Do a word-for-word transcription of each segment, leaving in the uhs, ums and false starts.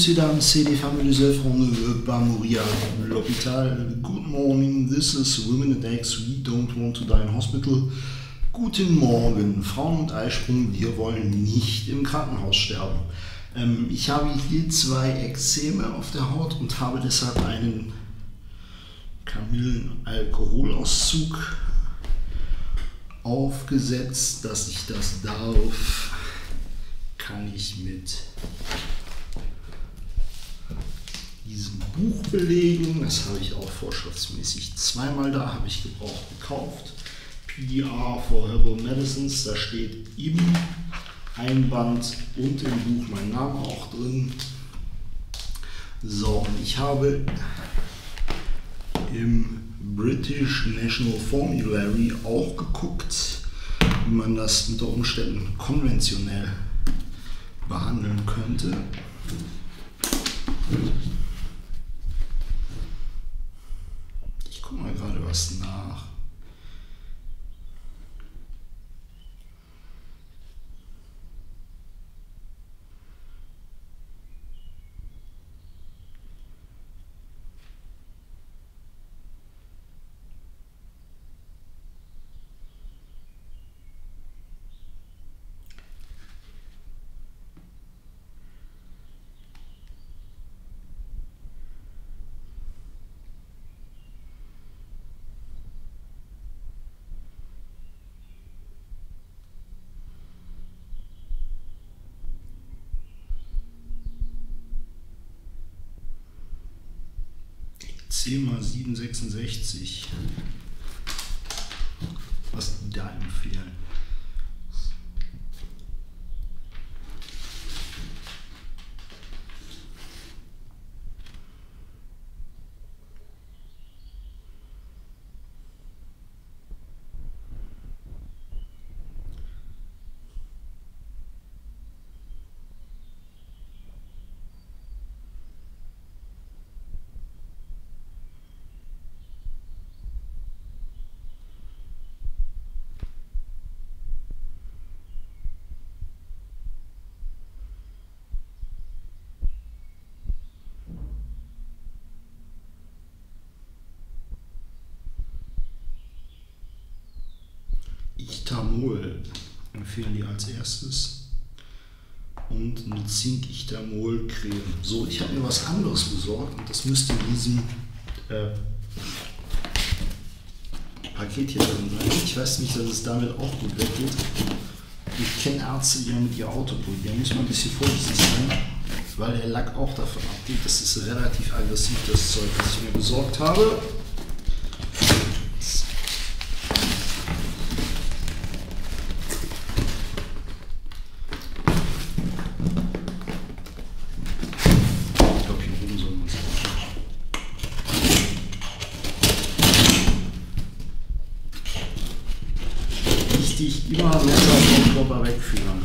Monsieur, dames, c'est les fameux les œufs, on ne veut pas mourir à l'hôpital. Good morning, this is Women and Eggs, we don't want to die in hospital. Guten Morgen, Frauen und Eisprung, wir wollen nicht im Krankenhaus sterben. Ähm, ich habe hier zwei Ekzeme auf der Haut und habe deshalb einen Kamillenalkoholauszug aufgesetzt. Dass ich das darf, kann ich mit diesem Buch belegen. Das habe ich auch vorschriftsmäßig zweimal da, habe ich gebraucht gekauft. P D R for Herbal Medicines, da steht im Einband und im Buch mein Name auch drin. So, und ich habe im British National Formulary auch geguckt, wie man das unter Umständen konventionell behandeln könnte. Ich gucke mal gerade was nach. zehn mal sieben Komma sechsundsechzig, was die da empfehlen. Ichtamol empfehlen die als erstes und eine Zink-Ichtamol-Creme. So, ich habe mir was anderes besorgt und das müsste in diesem äh, Paket hier drin sein. Ich weiß nicht, dass es damit auch gut weggeht. Ich kenne Ärzte, die mit ihr Auto probieren. Da muss man ein bisschen vorsichtig sein, weil der Lack auch davon abgeht. Das ist relativ aggressiv, das Zeug, was ich mir besorgt habe. Immer Messer vom Körper wegführen.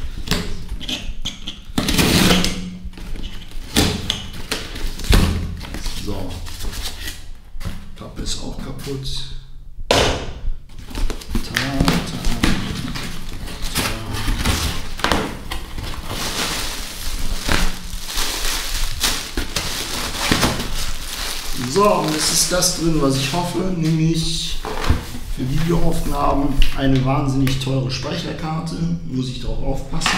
So, Pappe ist auch kaputt. Ta, ta, ta. So, und es ist das drin, was ich hoffe, nämlich für Videoaufnahmen eine wahnsinnig teure Speicherkarte, muss ich darauf aufpassen.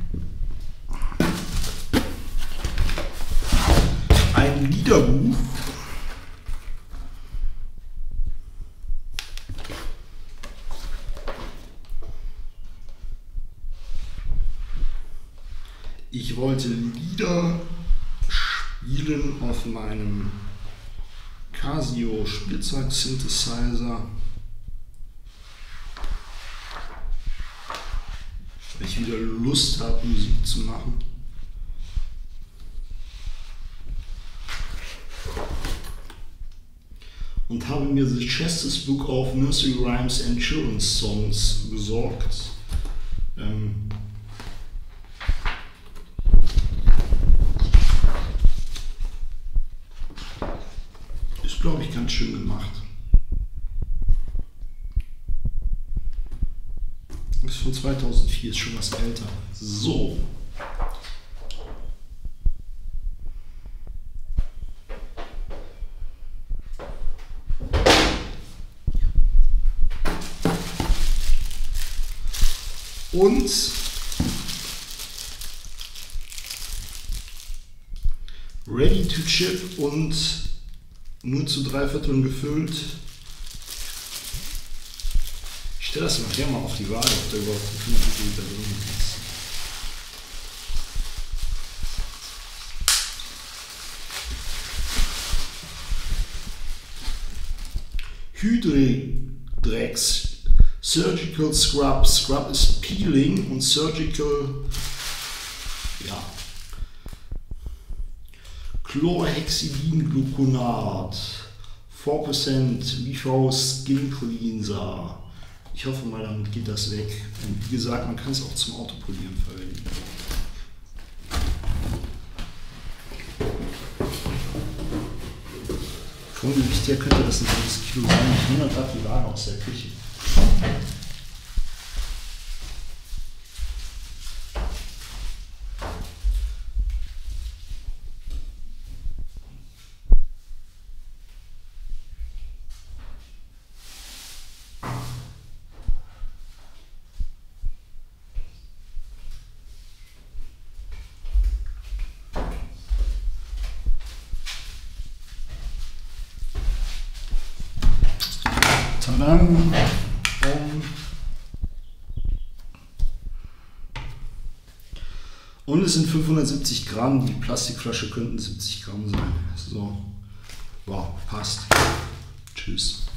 Ein Liederbuch. Ich wollte Lieder spielen auf meinem Casio Spielzeug-Synthesizer. Weil ich wieder Lust habe, Musik zu machen. Und habe mir The Chester's Book of Nursery Rhymes and Children's Songs besorgt. Ähm ist, glaube ich, ganz schön gemacht. Ist von zweitausendvier, ist schon was älter. So. Und ready to chip und nur zu drei Vierteln gefüllt. Ich stelle das nachher mal auf die Waage, ob da überhaupt fünf Milliliter drin ist. Hydrex Surgical Scrub. Scrub ist Peeling und Surgical, ja, Chlorhexidingluconat, vier Prozent V V Skin Cleanser. Ich hoffe mal, damit geht das weg. Und wie gesagt, man kann es auch zum Autopolieren verwenden. Vom Gewicht her könnte das ein halbes Kilo sein. Ich nehme gerade die Waage aus der Küche. Tadam. Um. Und es sind fünfhundertsiebzig Gramm, die Plastikflasche könnten siebzig Gramm sein. So, wow, passt. Tschüss.